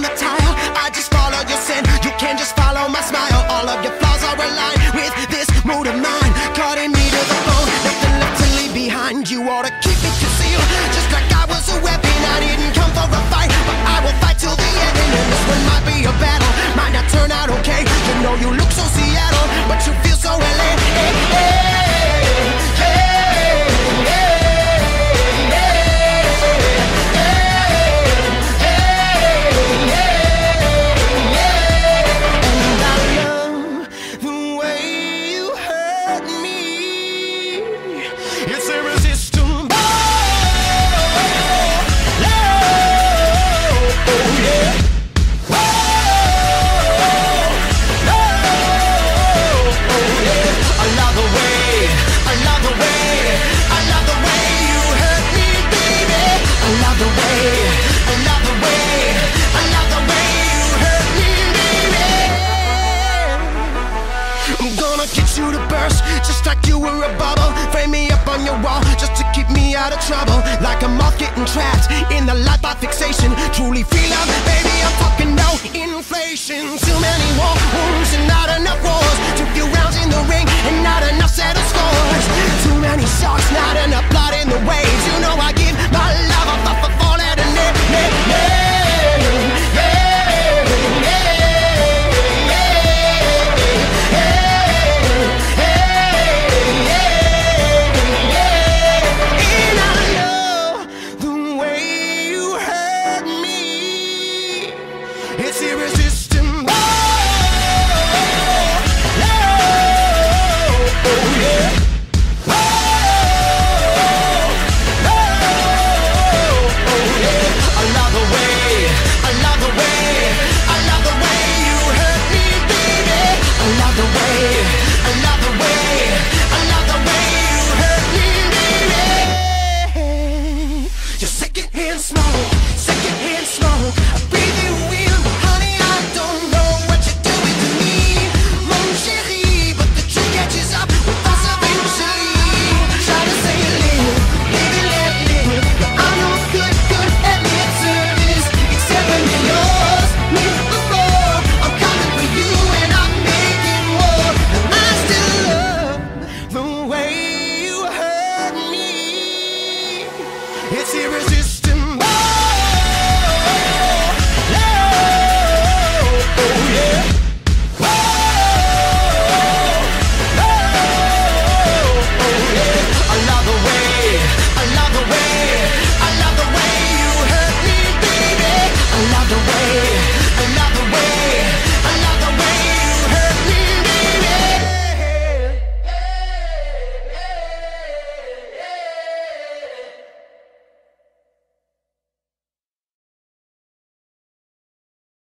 tile. I just follow your sin, you can just follow my smile. All of your flaws are aligned with this mood of mine, cutting me to the bone, nothing left to leave behind. You ought to keep it concealed, just like I was a weapon. I didn't come for a fight, but I will fight till the end. And this one might be a battle, might not turn out okay. You know you look so Seattle, but you feel so LA. Hey, hey, hey, hey. Just like you were a bubble, frame me up on your wall just to keep me out of trouble. Like a moth getting trapped in the light by fixation. Truly feel love, baby, I'm talking no inflation.